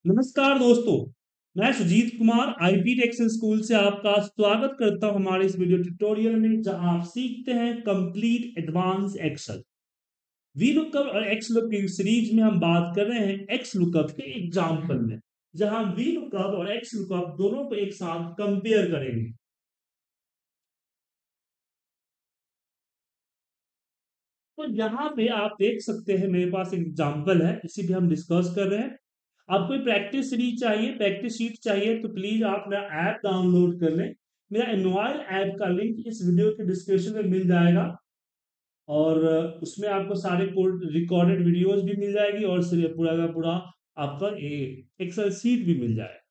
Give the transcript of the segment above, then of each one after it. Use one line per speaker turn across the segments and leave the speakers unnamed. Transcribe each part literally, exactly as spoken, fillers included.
नमस्कार दोस्तों, मैं Sujeet Kumar IP Texan school से आपका स्वागत करता हूं हमारे इस वीडियो ट्यूटोरियल में जहां आप सीखते हैं complete advance Excel. V lookup और एक्स लुकअप की सीरीज में हम बात कर रहे हैं एक्स लुकअप के एग्जाम्पल में, जहां हम वी लुकअप और एक्स लुकअप दोनों को एक साथ कंपेयर करेंगे। तो यहाँ पे आप देख सकते हैं मेरे पास एक एग्जाम्पल है, इसी पे हम डिस्कस कर रहे हैं। आपको कोई प्रैक्टिस सीरीज चाहिए, प्रैक्टिस शीट चाहिए तो प्लीज आप मेरा ऐप डाउनलोड कर लें। मेरा एनुअल ऐप का लिंक इस वीडियो के डिस्क्रिप्शन में मिल जाएगा और उसमें आपको सारे रिकॉर्डेड वीडियोस भी मिल जाएगी और पूरा का पूरा आपका एक्सेल सीट भी मिल जाएगा।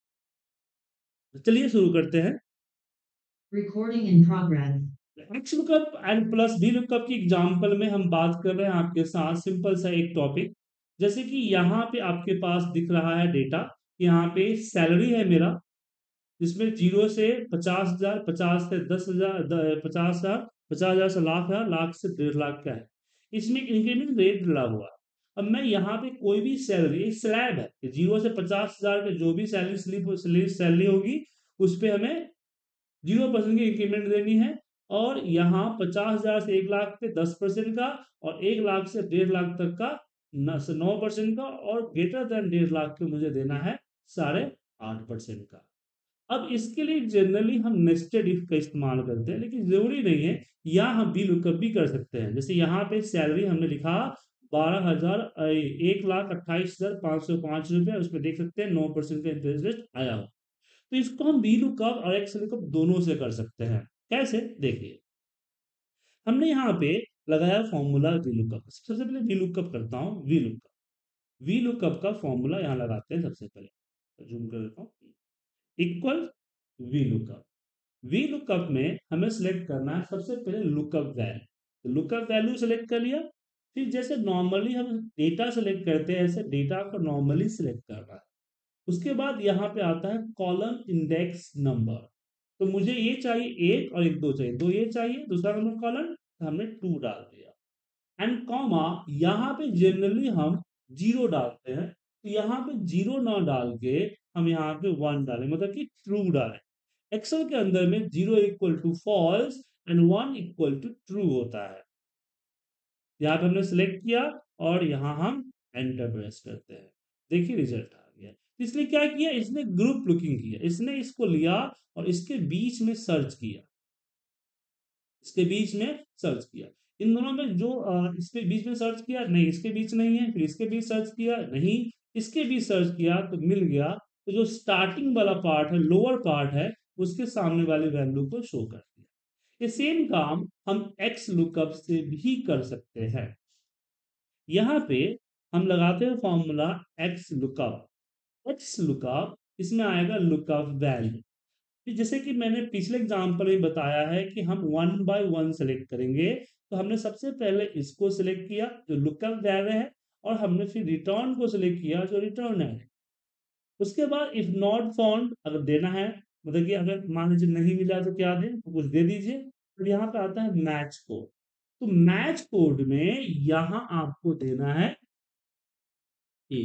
तो चलिए शुरू करते हैं।
Recording in progress.
X lookup and plus V lookup की एग्जांपल में हम बात कर रहे हैं आपके साथ सिंपल सा एक टॉपिक, जैसे कि यहाँ पे आपके पास दिख रहा है डेटा। यहाँ पे सैलरी है मेरा, जिसमें जीरो से पचास हजार, पचास से दस हजार, पचास हजार, पचास हजार से लाख है, लाख से डेढ़ लाख का है। इसमें इंक्रीमेंट रेट डला हुआ है। अब मैं यहाँ पे कोई भी सैलरी, एक स्लैब है, जीरो से पचास हजार के जो भी सैलरी स्लिप सैलरी होगी उस पर हमें जीरो परसेंट की इंक्रीमेंट देनी है। और यहाँ पचास हजार से एक लाख पे दस परसेंट का और एक लाख से डेढ़ लाख तक का नौ परसेंट का और ग्रेटर देन डेढ़ लाख के मुझे देना है साढ़े आठ परसेंट का। अब इसके लिए जनरली हम नेस्टेड इफ का इस्तेमाल करते हैं, लेकिन जरूरी नहीं है। या हम बी लुकअप भी कर सकते हैं। जैसे यहाँ पे सैलरी हमने लिखा बारह हजार, एक लाख अट्ठाईस हजार पाँच सौ पाँच रुपये, उसमें देख सकते हैं नौ परसेंट का इंटरेस्ट रेट आया हो। तो इसको हम वी लुकअप और एक्स लुकअप दोनों से कर सकते हैं। कैसे, देखिए। हमने यहाँ पे लगाया फॉर्मूला वी लुकअप। सबसे पहले वी लुकअप करता हूँ। वी लुकअप वी लुकअप का फॉर्मूला यहाँ लगाते हैं। सबसे पहले जूम कर देता हूँ। Equal V lookup. V lookup में हमें सिलेक्ट करना है सबसे पहले lookup value. Lookup value select कर लिया। फिर जैसे नॉर्मली हम डेटा सेलेक्ट करते हैं, ऐसे डेटा को नॉर्मली सिलेक्ट करना है। उसके बाद यहाँ पे आता है कॉलम इंडेक्स नंबर। तो मुझे ये चाहिए एक और एक दो चाहिए, दो ये चाहिए, दूसरा नंबर कॉलम, तो हमने टू डाल दिया। एंड कॉमा, यहाँ पे जनरली हम जीरो डालते हैं, तो यहाँ पे जीरो ना डाल के हम यहाँ पे वन डालें, मतलब कि ट्रू डालें। एक्सेल के अंदर में zero equal to false and one equal to true होता है। यहाँ पे हमने सिलेक्ट किया और यहाँ हम एंटर प्रेस करते हैं। देखिए रिजल्ट आ गया। इसने क्या किया, इसने ग्रुप लुकिंग किया, इसने इसको लिया और इसके बीच में सर्च किया, इसके बीच में सर्च किया। इन दोनों में जो अ, इसके बीच में सर्च किया, नहीं इसके बीच नहीं है, फिर इसके बीच सर्च किया, नहीं इसके बीच सर्च किया, तो मिल गया। तो जो स्टार्टिंग वाला पार्ट है, लोअर पार्ट है, उसके सामने वाली वैल्यू को शो कर दिया। ये सेम काम हम एक्स लुकअप से भी कर सकते हैं। यहाँ पे हम लगाते हैं formula X lookup. X lookup इसमें आएगा लुकअप वैल्यू। फिर जैसे कि मैंने पिछले एग्जांपल में बताया है कि हम वन बाय वन सेलेक्ट करेंगे, तो हमने सबसे पहले इसको सिलेक्ट किया जो लुकअप वैल्यू है, और हमने फिर रिटर्न को सिलेक्ट किया जो रिटर्न है। उसके बाद इफ नॉट फाउंड अगर देना है, मतलब कि अगर मान लीजिए नहीं मिला तो क्या दें, तो कुछ दे दीजिए। फिर यहाँ पे आता है मैच कोड। तो मैच कोड में यहाँ आपको देना है ये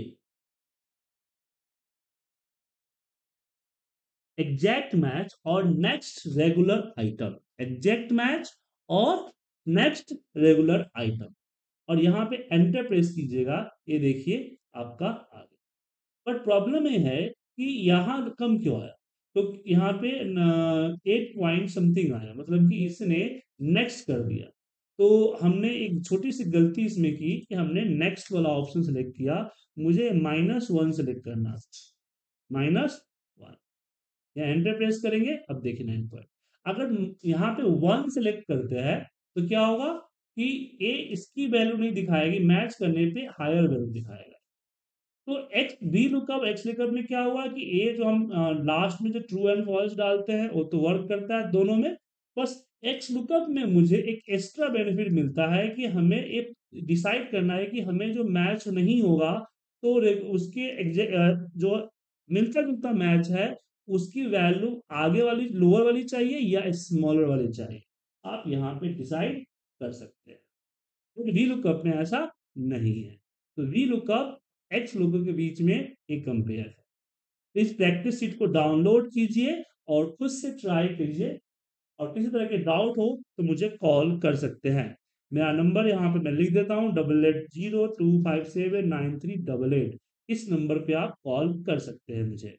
एग्जैक्ट मैच और next regular item. Exact match और नेक्स्ट रेगुलर आइटम, और यहाँ पे एंटर प्रेस कीजिएगा। ये देखिए आपका आ गया। बट प्रॉब्लम ये है कि यहाँ कम क्यों आया। तो यहाँ पे एट पॉइंट समथिंग आया, मतलब कि इसने नेक्स्ट कर दिया। तो हमने एक छोटी सी गलती इसमें की कि हमने नेक्स्ट वाला ऑप्शन सेलेक्ट किया। मुझे माइनस वन सेलेक्ट करना, माइनस वन। या एंटर प्रेस करेंगे, अब देखिए नाइन पॉइंट। अगर यहाँ पे वन सेलेक्ट करते हैं तो क्या होगा कि ए इसकी वैल्यू नहीं दिखाएगी, मैच करने पे हायर वैल्यू दिखाएगा। तो X V lookup X lookup में क्या हुआ कि ए जो हम लास्ट में जो ट्रू एंड फॉल्स डालते हैं वो तो वर्क करता है दोनों में। बस एक्स लुकअप में मुझे एक एक्स्ट्रा बेनिफिट मिलता है कि हमें एक डिसाइड करना है कि हमें जो मैच नहीं होगा, तो उसके जो मिलता जुलता मैच है उसकी वैल्यू आगे वाली लोअर वाली चाहिए या स्मॉलर वाली चाहिए, आप यहाँ पे डिसाइड कर सकते हैं। तो वी लुकअप में ऐसा नहीं है। तो वी लुकअप एक्स लोगों के बीच में एक कंपेयर है। तो इस प्रैक्टिस शीट को डाउनलोड कीजिए और खुद से ट्राई कीजिए, और किसी तरह के डाउट हो तो मुझे कॉल कर सकते हैं। मेरा नंबर यहाँ पे मैं लिख देता हूँ, double eight zero two five seven nine three double eight. इस नंबर पे आप कॉल कर सकते हैं मुझे।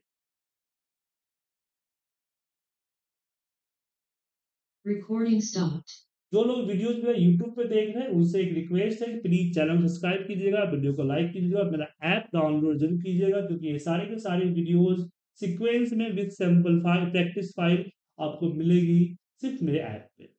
Recording stopped.
जो लोग वीडियोस मेरा यूट्यूब पे देख रहे हैं उनसे एक रिक्वेस्ट है कि प्लीज चैनल सब्सक्राइब कीजिएगा, वीडियो को लाइक कीजिएगा, मेरा ऐप डाउनलोड जरूर कीजिएगा, क्योंकि ये सारे के सारे वीडियोस सीक्वेंस में with sample file, practice file आपको मिलेगी सिर्फ मेरे ऐप पे।